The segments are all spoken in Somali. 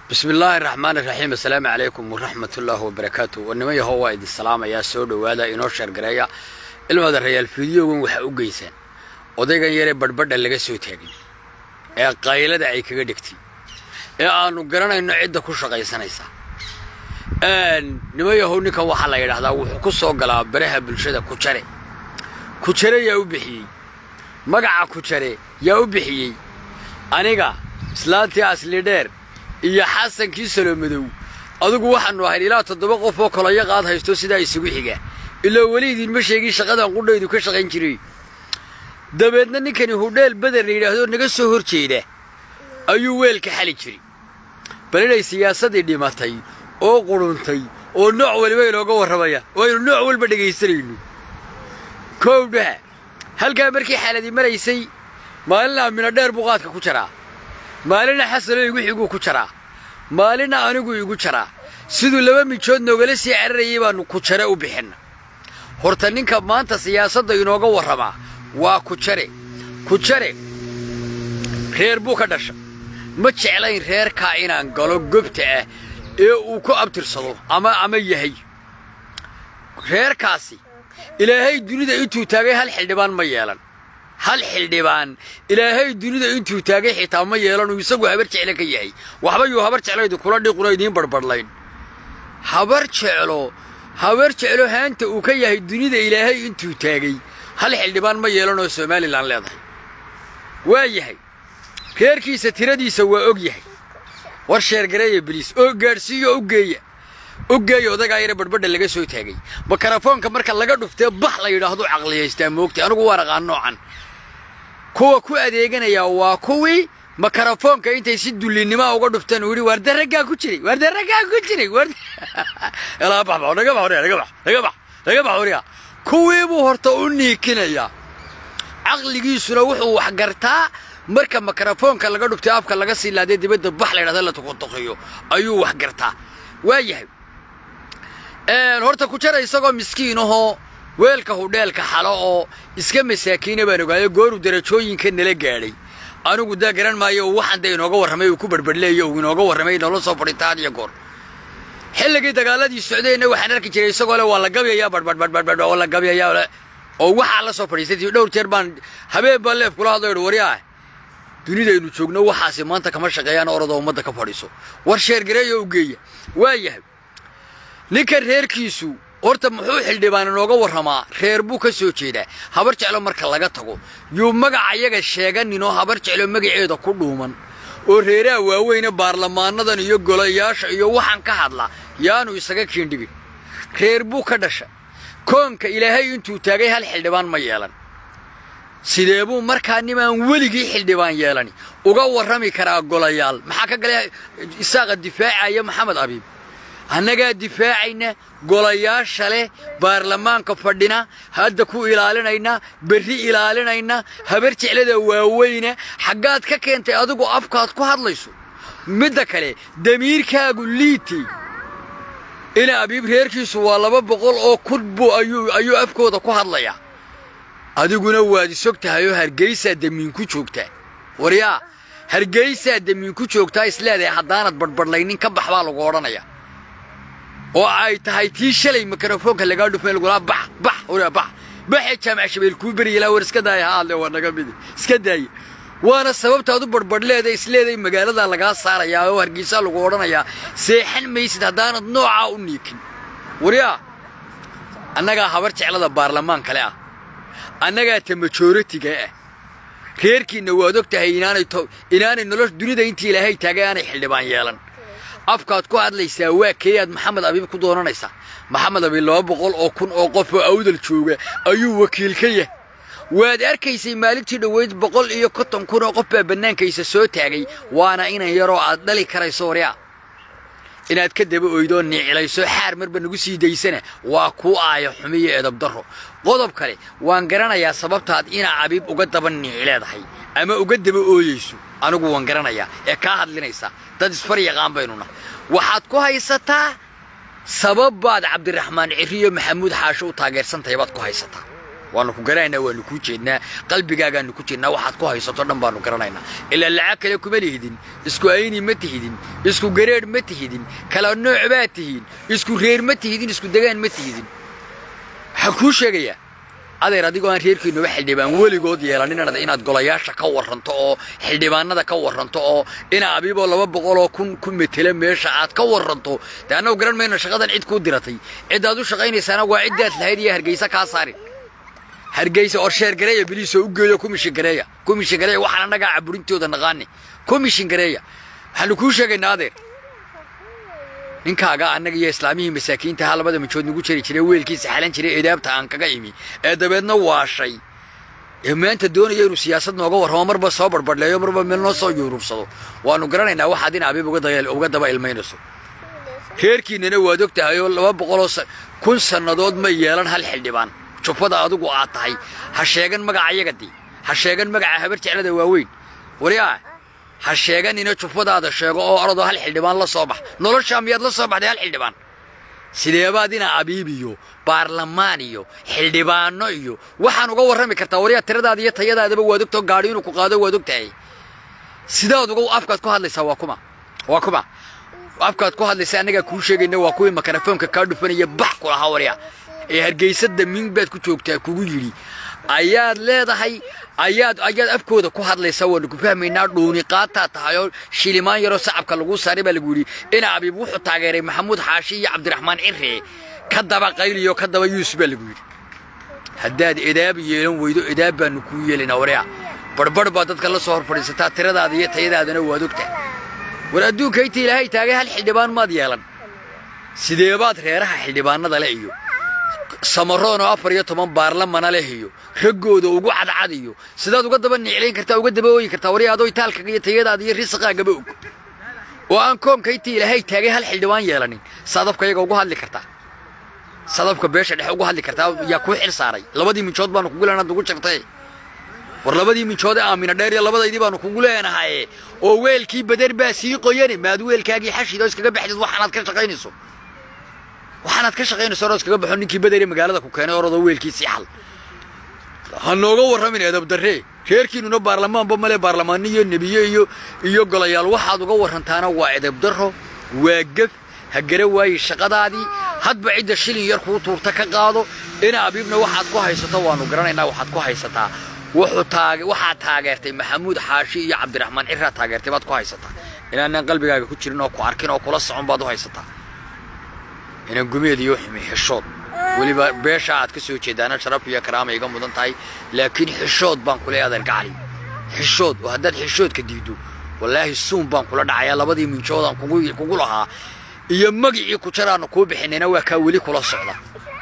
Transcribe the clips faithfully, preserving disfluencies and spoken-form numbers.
بسم الله الرحمن الرحيم. السلام عليكم ورحمة الله وبركاته. ونمي هو إذ السلام يا سود وهذا إنوشر جريا الماذا الرجال فيديو وحقوق جيسان وده كان يري بدبد اللي جسوا تاجي يا قايلة دعي كجدكتي يا أنو جرنا إنه عدة كل شيء سنيسا أن نمي هو نك هو حلا يلا هذا وقصة قلا بريها بالشدة كشري كشري يا وبحي مقع كشري يا وبحي أنيقا سلاتي أسليدر يا حسن كيسلو مدو أدوك واحد واحد لا تطبق فوق ولا يقعد هيستو سيدا يسوي حاجة إلا وليد المشي يجي شغله قلنا يدو كشغل ينشري دبنا نكني هوديل بدر يلاهدو نقصه هرشيده أيو ويل كحالي شري بلنا سياسة دي ما تي أو قرون تي أو نوع والويل أو جوهر ربيع ويل نوع والبدق يسرينه كوده هل كان بركي حالة دي مريسي ما لنا من الدار بقات كوشرا مالنا حسن يقول يقول كشرا مالنا أنا يقول يقول كشرا سيدو لما ميشون نقولسي عرّيبا نكشرا وبحنا هرتنين كمان تسياسة ينوجا ورما وكشرا كشرا خير بوك دش ما تشعلين خير كائنا قالوا جبته وكو أبتر صلوا أما أما يهي خير كاسي إلى هاي الدنيا أنتوا تاجي هالحلبان ميالا هل حلدبان إلى هاي الدنيا أنتوا تاجي حتى ما يلون ويسقوا هبرت عليك ياهي وحبيو هبرت على يدو كلادي قرايدين بربرلاين هبرت علو هبرت علو هانت وكي هاي الدنيا إلى هاي أنتوا تاجي هل حلدبان ما يلون وسمال اللي لا ضحي وياهي كيركي ستردي سوا أوجيهي ورشير جري بليس أو جارسيو أوجيه أوجيه وده غير بربر اللي جسوا تاجي بكرافون كمرك اللي قدوا في بحلا يلاحظوا عقلية استموكتي أنا جوار غنوا عن كوا كوا أديجنا يا واكوي ميكروفون كأنت يسدوا اللي نما وقعدوا في تنوري ورد الرجال كشري ورد الرجال كشري ورد يلا بحبح رجع بحوريا رجع بح رجع بح رجع بحوريا كوي بهرتوني كنا يا عقل جيس روح وحجرتها مركب ميكروفون كلا قعدوا في تاب كلا قصي لا دي بدو بحلا هذا لا تكون تخيو أيوه وحجرتها وياه الهرتا كشري يسقى مسكينه weelka hudheelka xalo oo iska masaakiina baan ogaay goor u darajooyinka nala gaaray anigu daa garan maayo waxaan day inooga warramay uu ku barbadleeyo uu inooga warramay nolol soo fadhitaan iyo goor xilligii dagaaladii socdayna waxaan arki jiray isagoo le waa la gabayaa barbad barbad oo la gabayaa oo waxa la soo fadhiistay dhowr jeer baan habeen baan leef kula hadlay wariyaa dunida inuu joogno waxaasi maanta kama shaqeeyaan orada ummadda ka fadhiiso war sheer gareeyo u geeya waayahay ninka reerkiisu horta muxuu xildhibaan inooga warramaa reer buu ka soo jeedaa habar jeclo marka laga tago yuu magaca iyaga sheeganinoo habar jeclo magaceeda ku dhuuman oo reeraha waaweyne baarlamaanadan iyo golayaasha iyo waxaan ka hadlaa yaanu isaga kiindhigin reer buu ka dhasha koonka ilaahay intuu taagay hal xildhibaan ma yeelan sidee buu markaa nimaan weligii xildhibaan yeelani uga warrami karaa golayaal maxaa ka galay isaaqa difaacaya maxamed abiib annagaa difaacayna golayaasha leh baarlamaanka fadhina hadda ku ilaalinayna berri ilaalinayna habar jeclada waaweyne xaggaad ka keentay adigu afkaad ku hadlayso midda kale damiirkaagu liiti ina abiib reerkiisu waa laba boqol oo kudbu ayuu ayuu afkooda ku hadlaya adiguna waad isogtahay oo hargeysa damiin ku joogtaa wariyaa hargeysa damiin ku joogtaa isleedahay haddaanad badbadlaynin ka bax baa lagu odhanaya oo ay tahay tii shalay mikrofoonka laga dhufay lagu la bax bax wala bax baxay jaamac shabeel ku bari la war iska daay haal waa naga mid iska daay waana sababta aad u badbadleeday isleeday magaalada laga saarayaa oo hargeysa lagu oranayaa seexan maysid hadaanad nooca u niikin wariya annaga habar jeclada baarlamaan kale ah annaga ta majority-ga ah reerkiina waad ogtahay inaanay inaanay nolosh dunida intii ilaahay taagay aanay xildhibaan yeelan afkaad ku hadlaysaa waa keeyad maxamed abiib ku doonanaysaa maxamed abiib laba boqol oo kun oo qof oo awdal jooga ayuu wakiil ka yahay waad arkaysay maalintii dhaweyd boqol iyo konton kun oo qof baa bannaankaysa soo taagay waana inan yaroo aad dhali karayso wariyaa inaad ka daba oydo niclayso xaar marba nagu sii daysana waa ku aayo xumiye edab darro qodob kale waan garanayaa sababtaad ina abiib uga daba nicleedahay ama uga daba ooyeyso anigu waan garanayaa ee ka hadlinaysa dad isfar yaqaan baynuna waxaad ku haysataa sabab baad cabdiraxmaan ciriyo maxamuud xaasho u taageersantahay baad ku haysataa waanu ku garanayna waanu ku jeednaa qalbigaaga ku jeednaa waxaad ku haysato dhan baanu garanayna ila lacag kale kuma leedin isku ayni ma tihidin isku gareed ma tihidin kala nooc ba tihiin isku reer ma tihidin isku degaan ma tihidin waxa ku sheegaya adeer adigoo aan reerkiinu wax xildhibaan weligood yeelanin inaad golayaasha ka waranto oo xildhibaanada ka waranto oo ina abiibo laba boqol oo kun ku metela meesha aad ka waranto taana garan meena shaqadan cid ku diratay cid aad u shaqaynaysana waa cidaad lahayd iyo hargeysa ka saarin hargeysa oo sheer gareeya biliis oo u geeyo komishin gareeya komishin gareeya waxaan anaga caburintooda naqaani komishin gareeya waxaan ku sheegaynaa adeer ninkaaga anaga iyo islaamiyii masaakiinta halabada mijood nagu jiri jiray weelkiisa xalan jiray eedaabta aan kaga imi ee dabeedna waashay ee maanta doonaya inuu siyaasad nooga warramo marba soo barbadleeyo marba meel noo soo yuurubsado waanu garanaynaa waxaad in abiib uga dayal uga daba ilmeynayso heerkiinana waad ogtahay oo laba boqol oo kun sanadood ma yeelan hal xildhibaan jufada adigu aad tahay ha sheegan magaca iyagadii ha sheegan magaca habar jeclada waaweyn wariyaa ha sheegan inay jufadaada sheego oo orado hal xildhibaan la soo bax nolosha miyaad la soo baxday hal xildhibaan sideebaad ina abiibiyo baarlamaan iyo xildhibaano iyo waxaan uga warrami kartaa wariyaa tiradaada iyo tayadaadaba waad ogtoo gaadhi inuu ku qaado waad ogtahay sidaad uga afkaad ku hadlaysaa waa kuma waa kuma afkaad ku hadlaysaa anaga kuu sheegayna waa kuwii makarafoonka kaa dhufanaya bax ku lahaa wariyaa ee hargeysada min baad ku joogtaa kugu yiri ayaad leedahay ayaad ayaad afkooda ku hadlaysaa waan ku fahmaynaa dhuuni qaata tahayo shilimaan yaro sacabka lagu saaray baa lagu yiri ina abiib wuxuu taageeray maxamuud xaashi iyo cabdiraxmaan cirre ka daba qayliyo ka daba yuusuf baa lagu yiri haddaad edaab yeelan weydo edaab baan ku yeelina wariyaa barbar baa dadka la soo horfadhiisataa tiradaada iyo tayadaadana waad ogtahay war adduunka inta ilaahay taagay hal xildhibaan maad yeelan sideebaad reeraha xildhibaanada la iyo samaroon oo afar iyo toban baarlamaan leh iyo ragooda ugu cadcad iyo sidaad uga daba nicleyn kartaa uga daba ooyin kartaa wariyaado itaalka iyo tayadaada iyo risqaaga og oo aan koonka intii ilaahay taagay hal xildhibaan yeelanin sadafka iyaga ugu hadli kartaa sadafka beesha dhexe ugu hadli kartaa yaa ku xil saaray labadii minjood baanu kugu leenahay ugu jirtay war labadii minjood ee aamina dheer iyo labadaydii baanu kugu leenahay oo weelkii badar baa sii qoyani maad weelkaagii xashido iskaga baxdid waxaad ka shaqaynayso waxaad ka shaqaynayso oo iskaga baxo ninkii badar ee magaalada ku keenay orado weelkiisii xal hanooga warramin edab darre reerkiinuna baarlamaanba male baarlamaan iyo nabiye iyo iyo golayaal waxaad uga warantaana waa edab darro waa gaf hagara waay shaqadaadii hadba cid shilin yar ku tuurta ka qaado ina abiibna waxaad ku haysato waanu garanaynaa waxaad ku haysataa wuxuu taag waxa taageertay maxamuud xaashi iyo cabdiraxmaan cirra taageertay baad ku haysataa inaan qalbigaaga ku jirin oo ku arkin oo kula socon baad u haysataa inaan gumeed iyo ximi xishood waliba beesha aad ka soo jeedana sharaf iyo karaama iga mudan tahay laakiin xishood baan kula adeer gacali xishood oo haddaad xishood ka diido wallaahi suun baan kula dhacaya labadii minjoodan kugu kugu lahaa iyo magicii ku jaraano ku bixinayna waa ka wali kula socda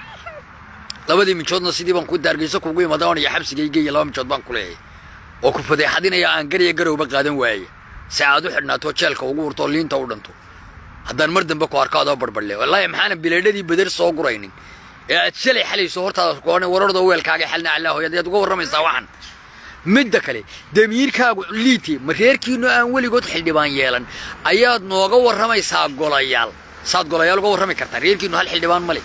labadii minjoodna sidii baan ku daargeyso kugu imaadaan iyo xabsigayga iyo laba minjood baan kula leeyahay oo ku fadeexadinaya aan gariya garowba qaadan waayay saacad u xidhnaato jeelka ugu urto liinta u dhanto haddaan mar dambe ku arkaado barbarle wallaahi maxaana bileedhadii badar soo guraynin ee aad shalay xalayso hortaada ku qoran warardo weelkaaga xalna allah hooyadaad uga warramaysaa waxan midda kale damiirkaagu liiti mareerkiinu aan weligood xildhibaan yeelan ayaad nooga warramaysaa golayaal saad golayaal uga warrami kartaa reerkiinu hal xildhibaan male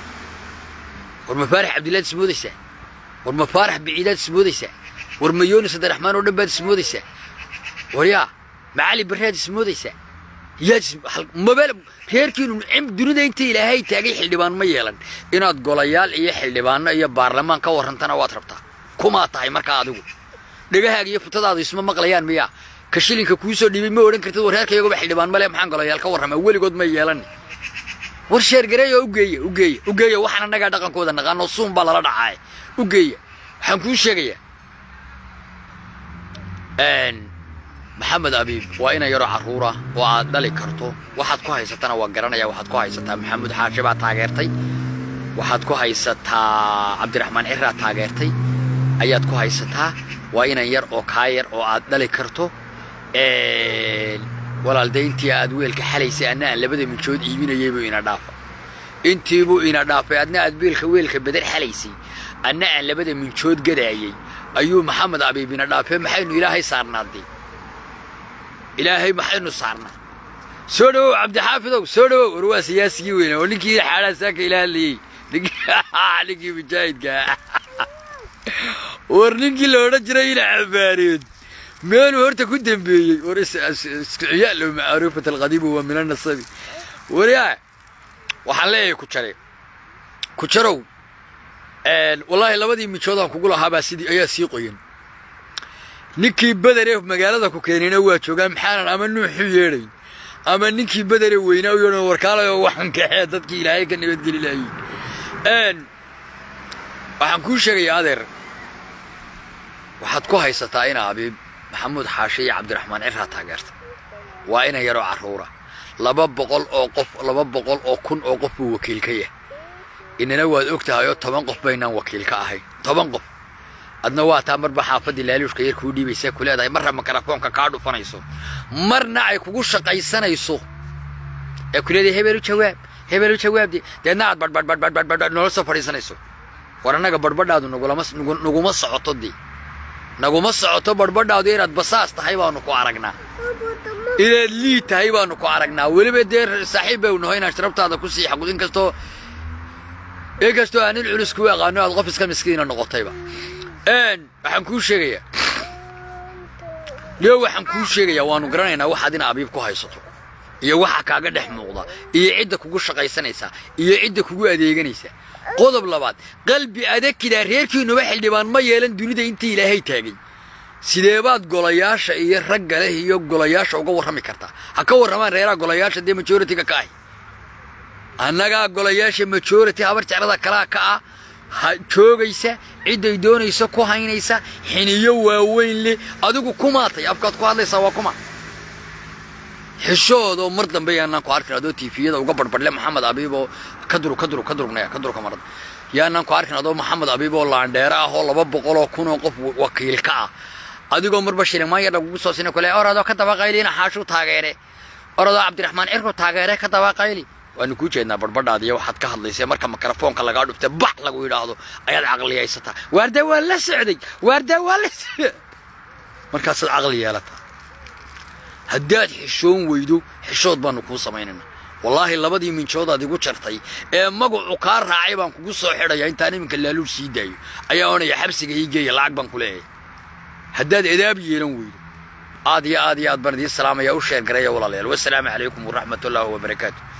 war mafaarax cabdillaah ismoodaysa war mafaarax biciidaad ismoodaysa war mayooni sadaraxmaan oo dhan baad ismoodaysa waryaa macali barraad ismoodaysa yaad mabel reerkiinu dunida inta ilaahay taagay xildhibaan ma yeelan inaad golayaal iyo xildhibaano iyo baarlamaan ka warrantana waad rabtaa kuma tahay marka adigu dhagahaaga iyo futadaadu isma maqlayaan miya ka shilinka ku soo dhibay ma oran kartid wareerkayga xildhibaan male maxaan golayaal ka warrama weligood ma yeelan war sheer gareeyo u geeyo u geeyo u geeyo waxaan anaga dhaqankooda naqaano suun baa lala dhacay u geeyo waxaan ku sheegayaa een محمد أبيب وأنا يرى عرورة وعدلي كرتو واحد كوه يستنا وجرنا يا واحد كوه يستا محمد حاجبة تاجرتي واحد كوه يستا عبد الرحمن عرة تاجرتي أياد كوه يستا وأنا يرى أوكاير وعدلي كرتو إيه ولا الدين تي أدويل كحلي سأنا اللي بدي من شود يمين يجيبوا إنا دافع أنت يبوا إنا دافع أدنى أدبيل خويل كبدر حليسي أنا اللي بدي من شود جدايي أيوه محمد أبيب إنا دافع محين إلهي صارنا دي إلهي محينو صارنا سودو عبد حافظ سودو وروا سياسي وين ونكي حاله ساك إلهي نكي نكي بجايد ورنينكي لو رجل إلى عبارين ماله هرتا كنت بي ورس عيال معروفة القديم ومن النصبي وريا وحليه كشري كشرو والله لبدي ميشودان كقولها هبا سيدي أيا سيقين نكي بدري في مجالات كوكينين هو شوكان محانا أما نوحي يرين أما نكي بدري وينا وينا وركالا وحن كحياتك إلهي كان يبدل إلهي أن وحن كل شيء هذا وحد كوها يستطيعين عبيب محمود حاشي عبد الرحمن عرها تاجرت وأنا يرو عرورة لباب بقول أوقف لباب بقول أو كن أوقف وكيل كيه إننا واد أكتها يو تبنقف بيننا وكيل كاهي تبنقف أدنى وقت أمر بحافظ الليلوش كير كودي بيسك ولا ده مرة مكرفون ككادو فنايسو مرنا عيكوش قيسنا يسوق أكل هذه هبلو شواب هبلو شواب دي ده نعد بد بد بد بد بد بد نورس فريسنا يسوق ورانا قبل بد هذا نقول مس نقول نقول مس عطود دي نقول مس عطود بد بد هذا رد بساس تحيبا نقول عرقنا إلى اللي تحيبا نقول عرقنا واللي بدير صاحبه ونهينا شربت هذا كل شيء حقولين كستو إيه كستو عن العرس كوا قانون الغفص كمسكين النقطة أن حنكون شيء لو حنكون شيء وانو قرانينا waxaadina abiib ku haysato iyo waxa kaaga dhex muuqda iyo cid kugu shaqaysanaysa iyo cid kugu adeeganaysa qodob labaad qalbi adag kida reerkiinu wax xildhibaan ma yeelan dunida intii ilaahay taagay sidee baad golayaasha iyo rag leh iyo golayaasha uga warrami kartaa ha ka warramaan reeraha golayaasha de majority-ga ka ah annaga golayaasha majority habar jeclada kala ka ah joogaysa ciday doonaysa ku haynaysa xiniyo waaweyn leh adigu kumaatay afkaad ku hadlaysaa waa kuma xishoodo mar dambe yaanaan ku arkin adoo tiifiyada uga barbadle maxamed abiibo kaduru kaduru kadurunaya kaduru kamarad yaanaan ku arkin adoo maxamed abiibo laandheera ah oo laba boqol oo kun oo qof wakiil ka ah adigoo marba shilimaaya lagu soo sinay kale orado ka daba qaylina xaashu taageere orado cabdiraxmaan cirko taageere ka daba qayli وأنا كوجينا بربنا دي واحد كهل ليس مركب ميكروفون كلا قاعد بتبح لقوا يلاحظوا أياد عقلية يسطا وردة ولا سعدي وردة ولا مركز العقلية لك هدات حشون ويدو حشود بانو كوسا ميننا والله اللي بدي من شوضة دي قلت شرطي إيه ما قو عقار راعيبان كوسا حيرا يعني تاني من كلالو سيداي أيا أنا يحبسي يجي يلعب بان كله هدات إدابي يلون ويدو عادي عادي عاد بردي السلام يا وشير قرية ولا ليل والسلام عليكم ورحمة الله وبركاته.